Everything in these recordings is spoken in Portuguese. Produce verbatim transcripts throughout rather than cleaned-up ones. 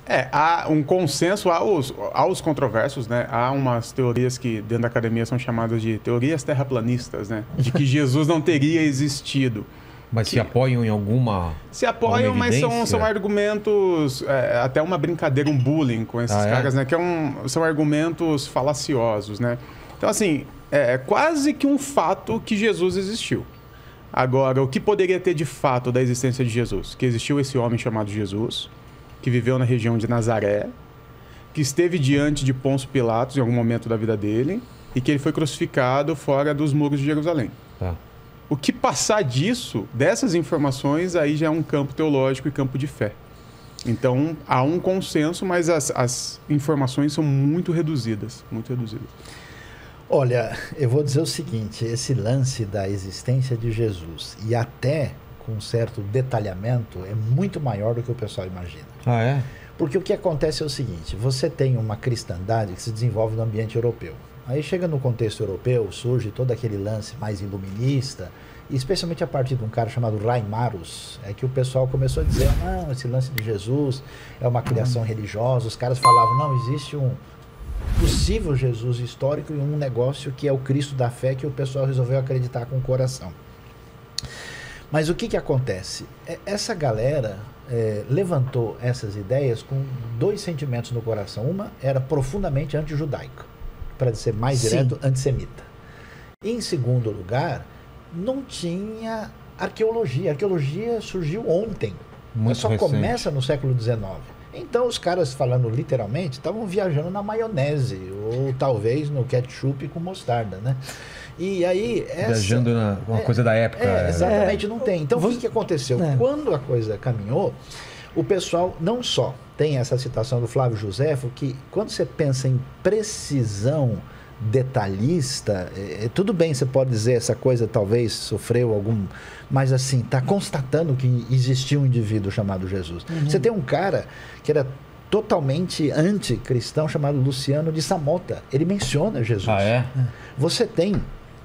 É, há um consenso, há os, há os controversos, né? Há umas teorias que dentro da academia são chamadas de teorias terraplanistas, né? De que Jesus não teria existido. Mas que se apoiam em alguma Se apoiam, alguma mas são, evidência? são argumentos, é, até uma brincadeira, um bullying com esses Ah, é? caras, né? Que é um, são argumentos falaciosos, né? Então, assim, é quase que um fato que Jesus existiu. Agora, o que poderia ter de fato da existência de Jesus? Que existiu esse homem chamado Jesus, que viveu na região de Nazaré, que esteve diante de Pôncio Pilatos em algum momento da vida dele e que ele foi crucificado fora dos muros de Jerusalém. Tá. O que passar disso, dessas informações, aí já é um campo teológico e campo de fé. Então, há um consenso, mas as, as informações são muito reduzidas, muito reduzidas. Olha, eu vou dizer o seguinte, esse lance da existência de Jesus e até com um certo detalhamento é muito maior do que o pessoal imagina. Ah, é? Porque o que acontece é o seguinte, você tem uma cristandade que se desenvolve no ambiente europeu. Aí chega no contexto europeu, surge todo aquele lance mais iluminista, e especialmente a partir de um cara chamado Reimarus, é que o pessoal começou a dizer, não, esse lance de Jesus é uma criação religiosa, os caras falavam, não, existe um possível Jesus histórico e um negócio que é o Cristo da fé que o pessoal resolveu acreditar com o coração. Mas o que que acontece? Essa galera é, levantou essas ideias com dois sentimentos no coração. Uma era profundamente anti-judaica, para ser mais Sim. direto, antissemita. E, em segundo lugar, não tinha arqueologia. A arqueologia surgiu ontem. Muito só recente. começa no século dezenove. Então, os caras, falando literalmente, estavam viajando na maionese, ou talvez no ketchup com mostarda, né? E aí... Essa, Viajando na uma é, coisa da época. É, exatamente, É. não tem. Então, o que, que aconteceu? É. Quando a coisa caminhou, o pessoal não só tem essa citação do Flávio Josefo, que quando você pensa em precisão detalhista, é, tudo bem, você pode dizer essa coisa talvez sofreu algum... Mas assim, está constatando que existia um indivíduo chamado Jesus. Uhum. Você tem um cara que era totalmente anticristão chamado Luciano de Samota. Ele menciona Jesus. Ah, é? Você tem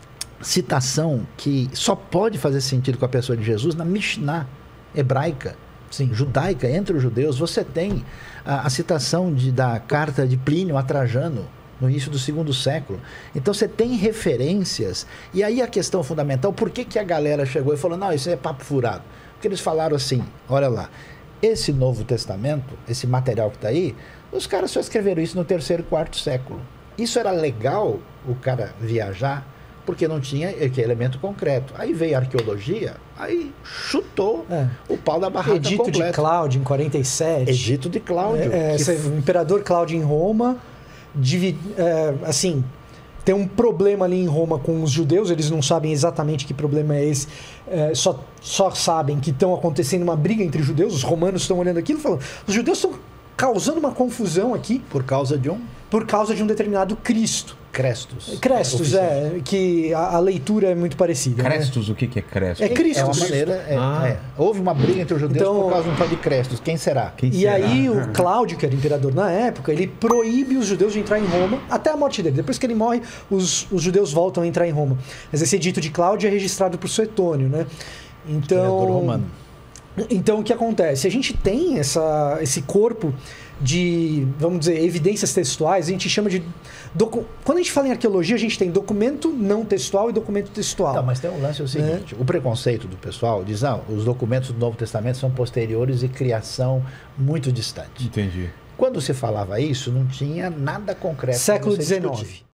citação que só pode fazer sentido com a pessoa de Jesus na Mishnah hebraica, sim, judaica, entre os judeus. Você tem a, a citação de, da carta de Plínio a Trajano, no início do segundo século. Então você tem referências. E aí a questão fundamental, por que que a galera chegou e falou, não, isso é papo furado? Porque eles falaram assim, olha lá, esse Novo Testamento, esse material que está aí, os caras só escreveram isso no terceiro e quarto século. Isso era legal, o cara viajar, porque não tinha que elemento concreto. Aí veio a arqueologia, aí chutou É. o pau da barraca Edito completo. de Cláudio, em quarenta e sete. Edito de Cláudio. É, é, que esse- o imperador Cláudio em Roma, divi- é, assim, tem um problema ali em Roma com os judeus, eles não sabem exatamente que problema é esse, é, só, só sabem que estão acontecendo uma briga entre judeus, os romanos estão olhando aquilo e falando, os judeus estão causando uma confusão aqui Por causa de um por causa de um determinado Cristo. Crestus. Crestos, Oficial. é, que a, a leitura é muito parecida. né? Crestos, o que que é Crestos? É Cristo. É uma maneira, é, Ah. é. Houve uma briga entre os judeus Então- por causa de um tal de Crestus. Quem será? Quem E será? aí o Cláudio, que era imperador na época, ele proíbe os judeus de entrar em Roma até a morte dele. Depois que ele morre, os, os judeus voltam a entrar em Roma. Mas esse edito de Cláudio é registrado por Suetônio, né? Imperador Então, romano. então o que acontece? A gente tem essa, esse corpo de, vamos dizer, evidências textuais, a gente chama de... Docu... Quando a gente fala em arqueologia, a gente tem documento não textual e documento textual. Não, mas tem um lance é o seguinte, o preconceito do pessoal diz, ah, os documentos do Novo Testamento são posteriores e criação muito distante. Entendi. Quando se falava isso, não tinha nada concreto. pra Século você dezenove. discutir.